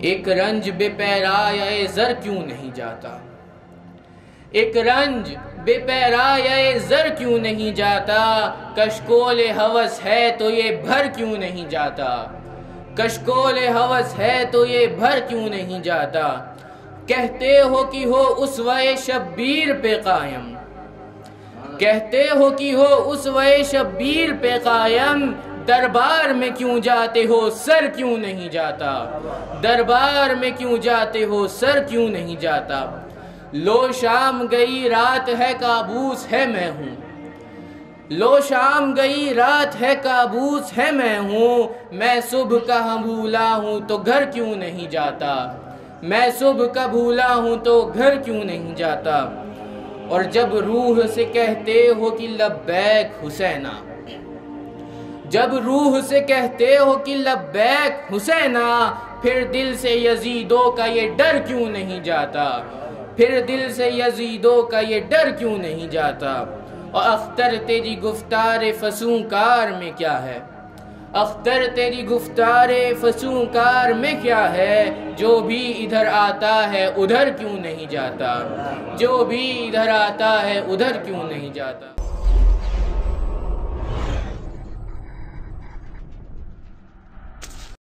ایک رنج بے پیرایہ زر کیوں نہیں جاتا، ایک رنج بے پیرایہ زر کیوں نہیں جاتا، کشکول ہوس ہے تو یہ بھر کیوں نہیں جاتا، کشکول ہوس ہے تو یہ بھر کیوں نہیں جاتا۔ کہتے ہو کہ ہو اسوہ شبیر پہ قائم، کہتے ہو کہ ہو اسوہ شبیر پہ قائم، دربار میں کیوں جاتے ہو سر کیوں نہیں جاتا، دربار میں کیوں جاتے ہو سر کیوں نہیں جاتا۔ لو شام گئی رات ہے کابوس ہے میں ہوں، لو شام گئی رات ہے کابوس ہے میں ہوں، میں صبح کا بھولا ہوں تو گھر کیوں نہیں جاتا، میں صبح کا بھولا ہوں تو گھر کیوں نہیں جاتا۔ اور جب روح سے کہتے ہو کہ لبیک حسینہ، جب روح سے کہتے ہو کہ لبیک حسینہ، پھر دل سے یزیدوں کا یہ ڈر کیوں نہیں جاتا، پھر دل سے یزیدوں کا یہ ڈر کیوں نہیں جاتا۔ اور اختر تیری گفتار فسوں کار میں کیا ہے، اختر تیری گفتار فسوں کار میں کیا ہے، جو بھی ادھر آتا ہے ادھر کیوں نہیں جاتا، جو بھی ادھر آتا ہے ادھر کیوں نہیں جاتا۔